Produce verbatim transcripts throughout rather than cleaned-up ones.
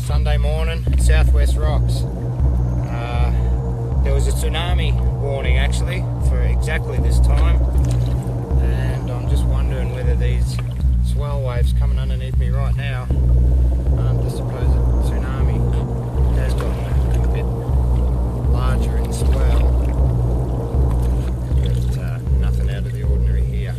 Sunday morning, Southwest Rocks. Uh, there was a tsunami warning actually for exactly this time, and I'm just wondering whether these swell waves coming underneath me right now aren't the supposed tsunami. It has gotten a bit larger in swell, but uh, nothing out of the ordinary here.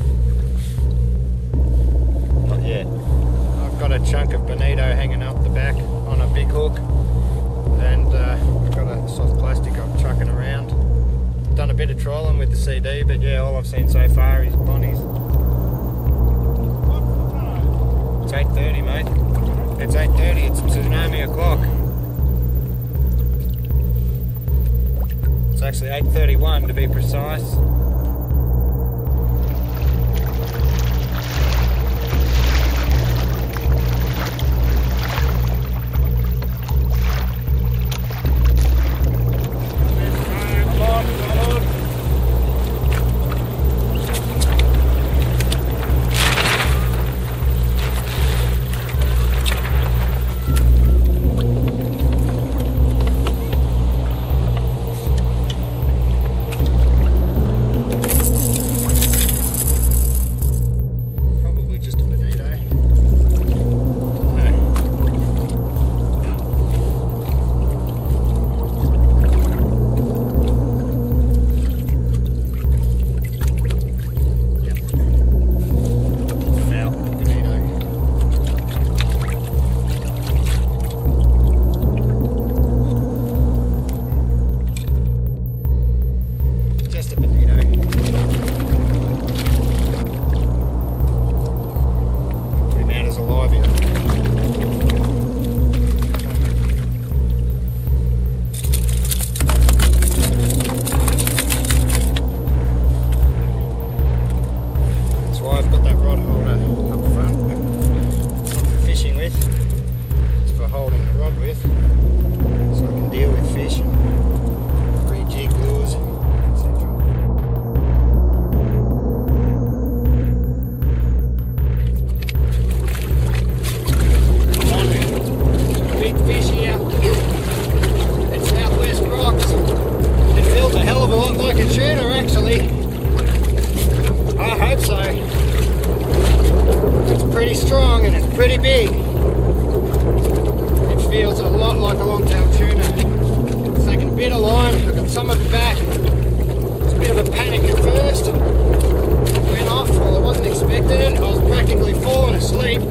Not yet. I've got a chunk of bonito hanging up the back on a big hook, and uh, I've got a soft plastic I'm chucking around. Done a bit of trolling with the C D, but yeah, all I've seen so far is bonnies. It's eight thirty, mate. It's eight thirty, it's tsunami o'clock. It's actually eight thirty-one to be precise. Pretty big. It feels a lot like a long-tailed tuna. It's taking a bit of line, I've got some of it back. It's a bit of a panic at first. It went off, well I wasn't expecting it. I was practically falling asleep.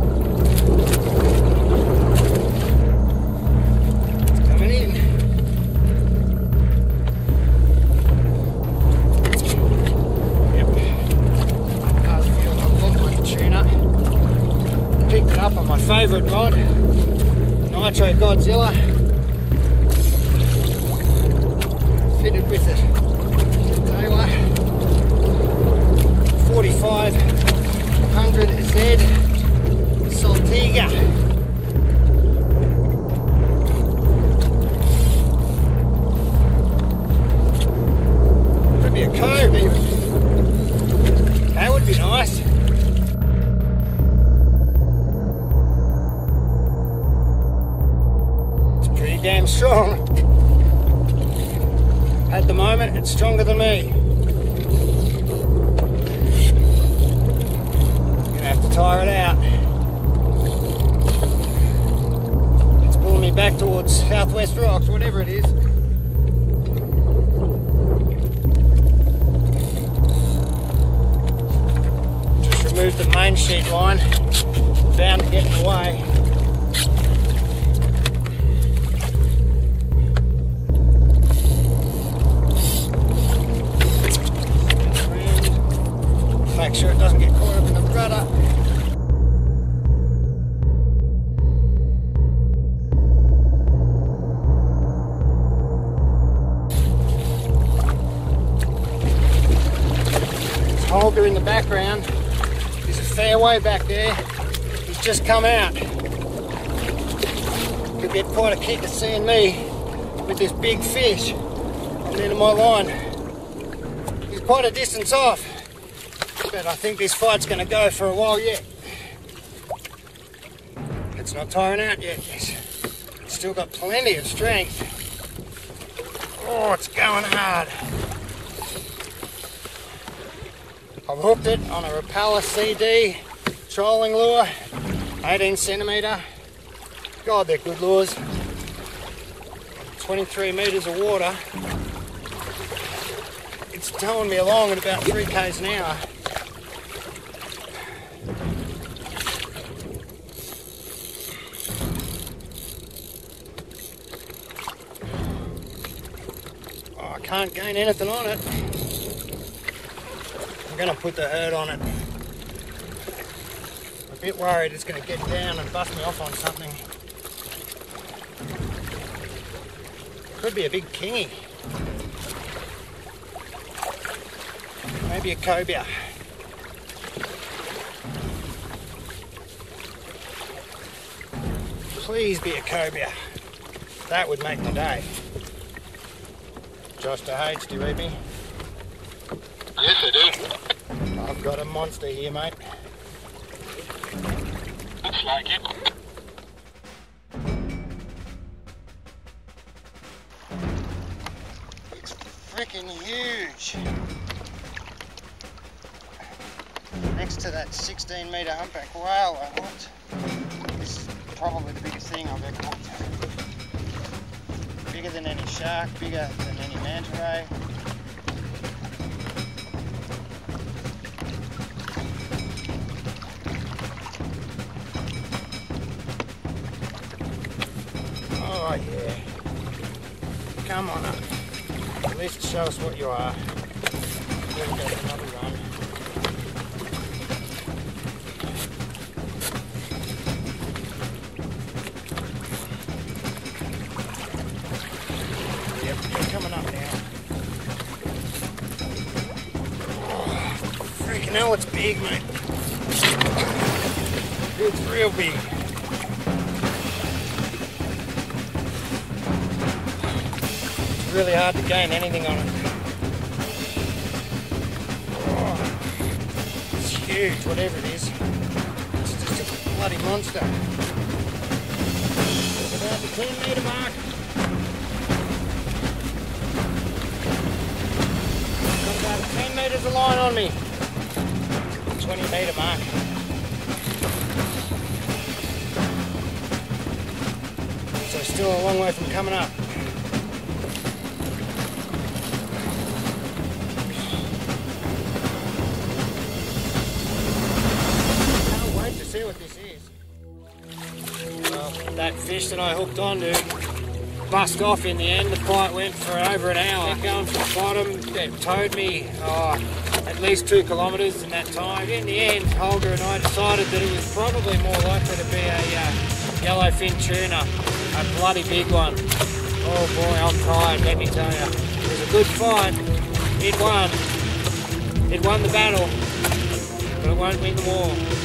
It's coming in. Yep. Does feel a lot like a tuna. Picked it up on my favourite rod, Nitro Godzilla, fitted with it Taylor forty-five hundred Z Saltiga. Could be a cove even. That would be nice. Damn strong. At the moment, it's stronger than me. Gonna have to tire it out. It's pulling me back towards Southwest Rocks, whatever it is. Just removed the main sheet line. Bound to get in the way. Make sure it doesn't get caught up in the rudder. This holder in the background is a fair way back there. He's just come out. Could get quite a kick at seeing me with this big fish on the end of my line. He's quite a distance off. But I think this fight's going to go for a while yet. It's not tiring out yet. still got plenty of strength. Oh, it's going hard. I've hooked it on a Rapala C D trolling lure, eighteen centimetre. God, they're good lures. twenty-three metres of water. It's towing me along at about three k's an hour. Oh, I can't gain anything on it. I'm going to put the hurt on it. I'm a bit worried it's going to get down and bust me off on something. Could be a big kingy. Maybe a cobia. Please be a cobia. That would make my day. Josh to H, do you read me? Yes, I do. I've got a monster here, mate. Looks like it. It's freaking huge. Next to that sixteen metre humpback whale I hooked. This is probably the biggest thing I've ever hooked. Bigger than any shark, bigger than any manta ray. Oh yeah. Come on up. At least show us what you are. Then go for another run. Yep, you're coming up now. Oh, freaking hell, it's big, mate. It's real big. Really hard to gain anything on it. Oh, it's huge, whatever it is. It's just a bloody monster. It's about the ten metre mark. Got about ten metres of line on me. twenty metre mark. So still a long way from coming up. See what this is. Well, that fish that I hooked onto bust off in the end. The fight went for over an hour. Going from the bottom, it towed me oh, at least two kilometres in that time. In the end, Holger and I decided that it was probably more likely to be a uh, yellowfin tuna, a bloody big one. Oh boy, I'm tired, let me tell you. It was a good fight. It won. It won the battle, but it won't win the war.